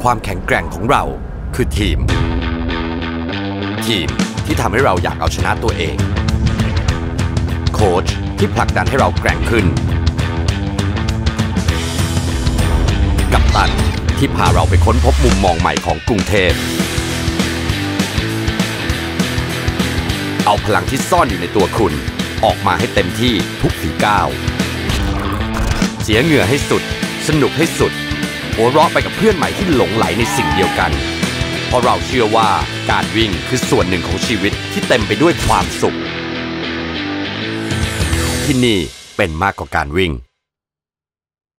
ความแข็งแกร่งของเราคือทีมที่ทำให้เราอยากเอาชนะตัวเองโค้ชที่ผลักดันให้เราแกร่งขึ้นกัปตันที่พาเราไปค้นพบมุมมองใหม่ของกรุงเทพเอาพลังที่ซ่อนอยู่ในตัวคุณออกมาให้เต็มที่ทุกฝีก้าวเสียเหงื่อให้สุดสนุกให้สุดหัวเราะไปกับเพื่อนใหม่ที่หลงไหลในสิ่งเดียวกันเพราะเราเชื่อว่าการวิ่งคือส่วนหนึ่งของชีวิตที่เต็มไปด้วยความสุขที่นี่เป็นมากกว่าการวิ่ง